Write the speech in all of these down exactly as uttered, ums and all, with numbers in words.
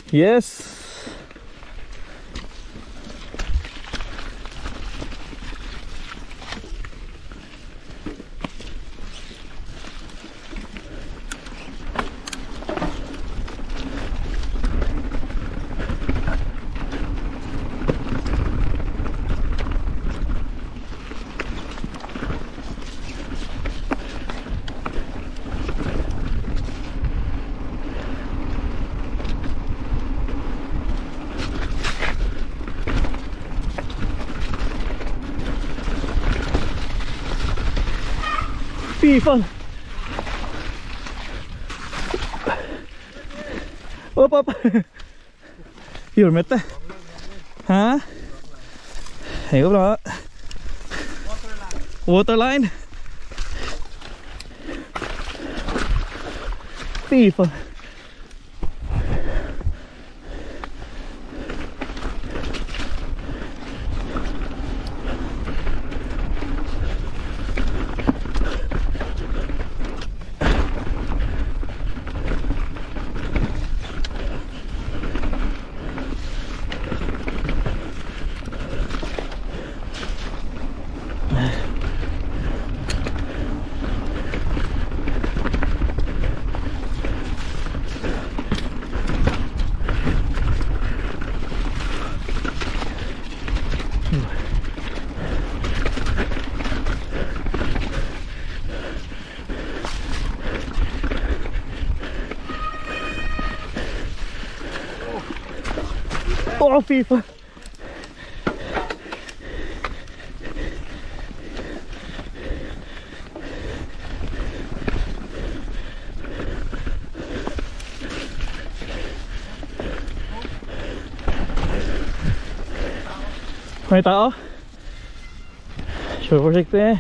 Yes. Fy fan. Upp, upp. Gjorde de inte? Hæ? Det går bra. Waterline. Fy fan. Åh, fy fan. Mày tao. Kör försiktigt.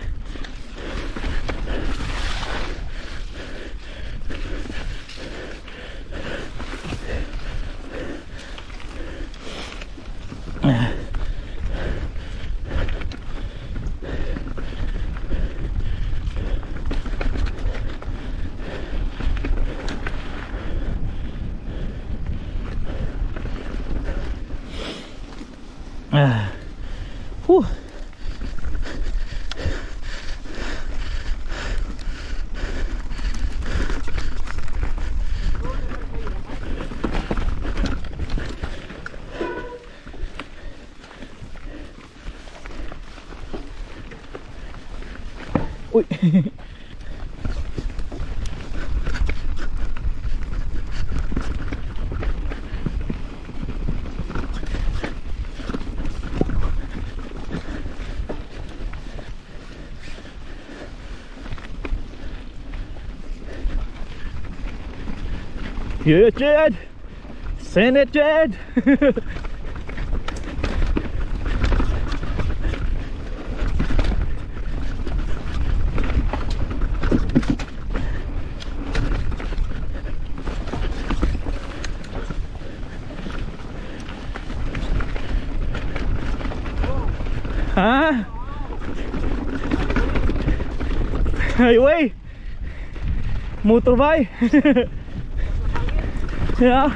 Ah. Whew. Ui. Yeah, Jed! Send it, Jed! Huh? Highway! Motorbike! Ja.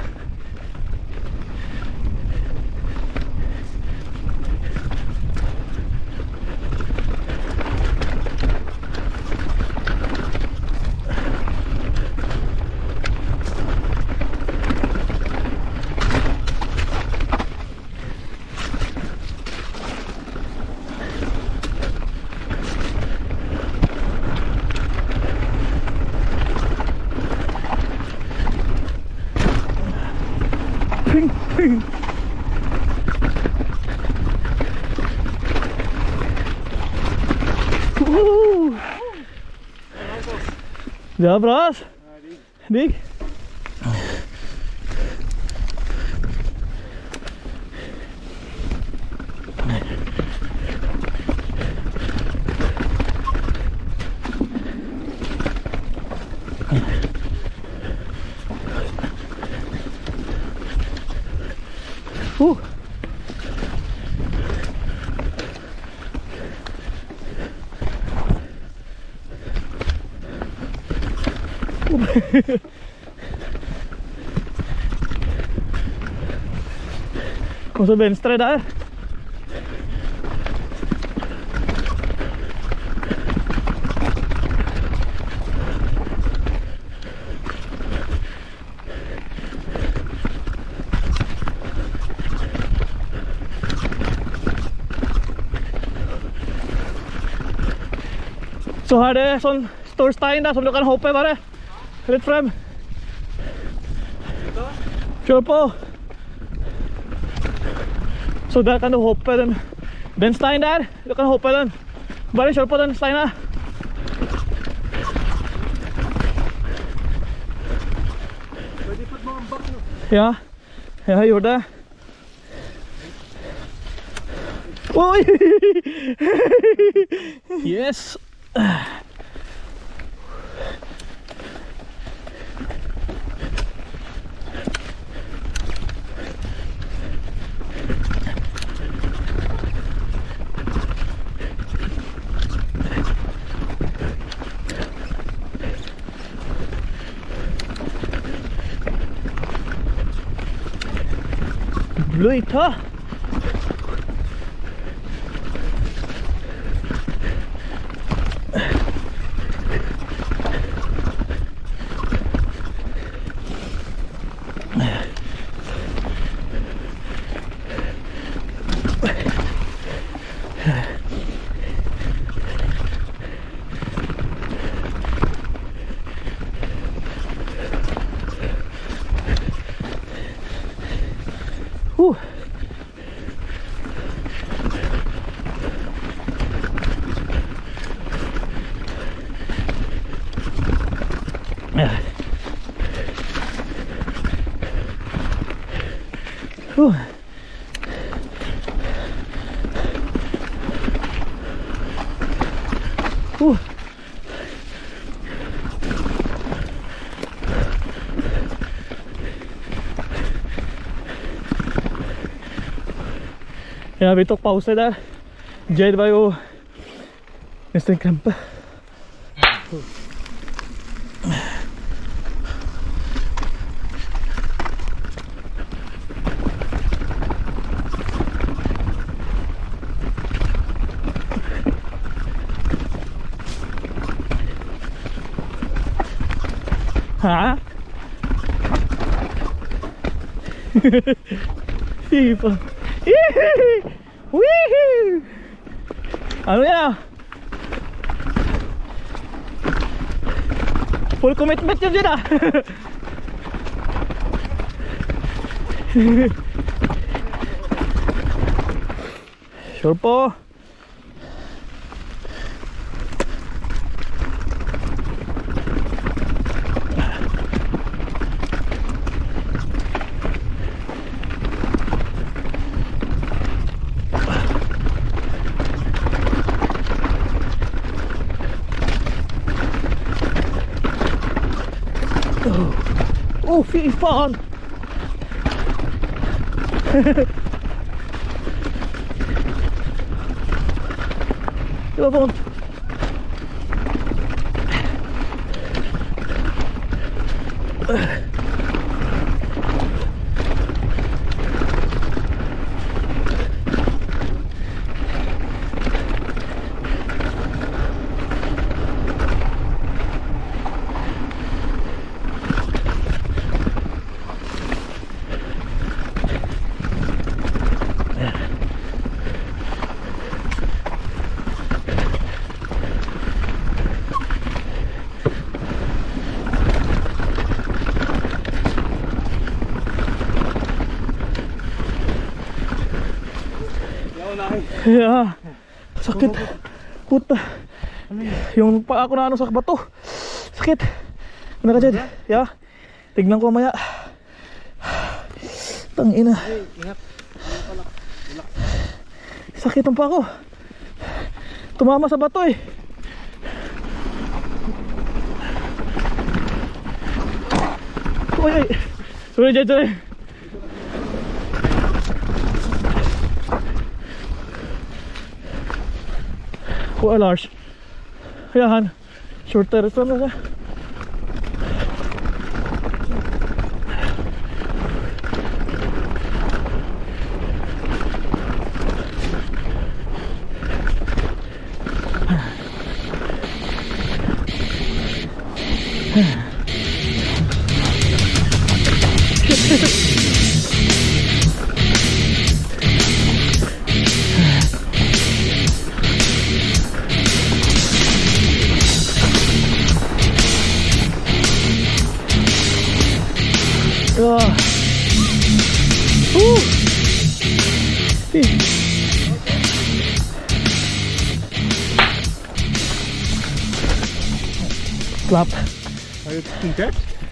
Uh. Det var bra altså. Digg. Uh. Kom så venstre der. Så her er det sånn stor stein der som du kan hoppe bare. Litt frem. Kjør på. Så der kan du hoppe den, den steinen der. Du kan hoppe den. Bare kjør på den steinen. Ja, jeg gjorde det. Oi! Yes! Bløyta. Uh. Ja. Uh. Uh. Ja, vi tok pause der. Jade var jo nesten krampe. Hæ? Fy faen. Woohoo! Ano yan? Full commitment yun dyan ah. Sure po. Oh, fy faen! Det var vondt. Ya, sakit. Puta. Yung paa ko na ano sa bato. Sakit. Ano ka dyan? Ya. Tignan ko mamaya. Tangina. Sakit ang paa ko. Tumama sa bato eh. Uy, uy. Sorry, Jed, sorry. Kuha Lars. Ayan. Shorter ito na siya. Ah. Uh. Eh. Clap. Are you punctured?